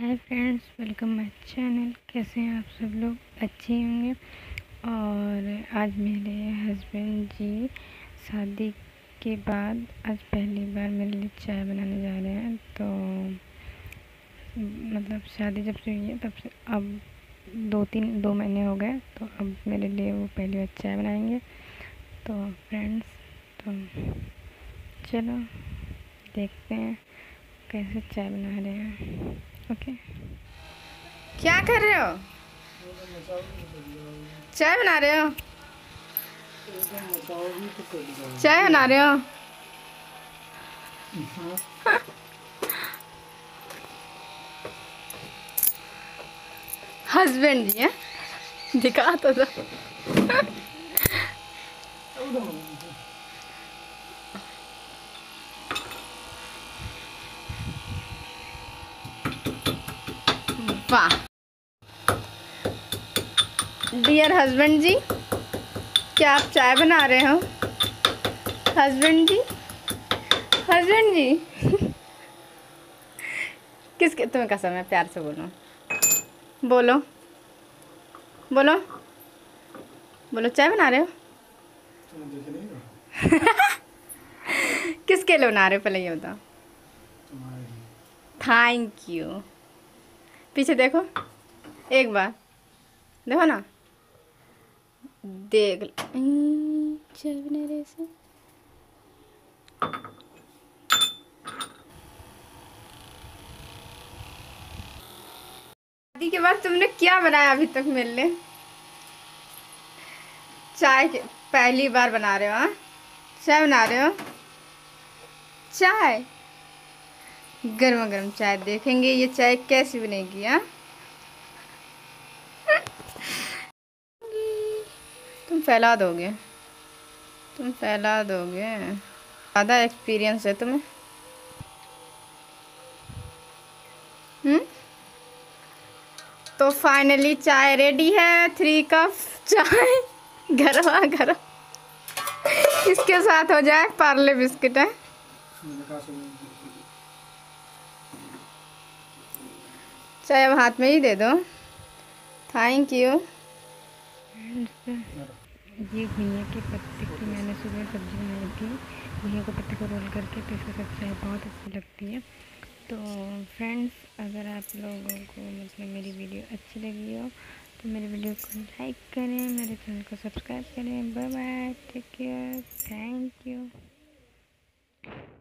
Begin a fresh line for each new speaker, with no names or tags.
Hi friends, welcome my channel. कैसे हैं आप सब लोग? अच्छे होंगे। और आज मेरे हस्बैंड जी शादी के बाद आज पहली बार मेरे लिए चाय बनाने जा रहे हैं। तो मतलब शादी जब से हुई है तब से अब 2 महीने हो गए, तो अब मेरे लिए वो पहली बार चाय बनाएंगे। तो फ्रेंड्स, तो चलो देखते हैं कैसे चाय बना रहे हैं। ओके।
क्या कर रहे हो? चाय बना रहे हो? चाय बना रहे हो? हस्बैंड जी हैं, दिखा तो दो। वाह, डियर हस्बैंड जी, क्या आप चाय बना रहे हो? Husband ji, husband ji. किसके? तुम्हें कसम है, प्यार से बोलो, बोलो बोलो बोलो, चाय बना रहे हो? किसके लिए बना रहे हो, पहले ये बताओ। Thank you. पीछे देखो, एक बार देखो ना, देख चाय बना रहे से। शादी के बाद तुमने क्या बनाया अभी तक मेरे लिए? चाय पहली बार बना रहे हो? हाँ, चाय बना रहे हो? चाय, गर्मा गर्म चाय। देखेंगे ये चाय कैसी बनेगी। हाँ, तुम फैला दोगे, तुम फैला दोगे। ज़्यादा एक्सपीरियंस है तुम्हें। तो फाइनली चाय रेडी है। 3 कप चाय, गरमा गरम। इसके साथ हो जाए पार्ले बिस्किट है। चाय अब हाथ में ही दे दो। Thank you.
ये घुइया के पत्ते की मैंने सुबह सब्ज़ी बनाई थी। घुइया के पत्ते को रोल करके, तो इसके साथ चाय बहुत अच्छी लगती है। तो फ्रेंड्स, अगर आप लोगों को मतलब मेरी वीडियो अच्छी लगी हो तो मेरी वीडियो को लाइक करें, मेरे चैनल को सब्सक्राइब करें। Bye bye, take care, thank you.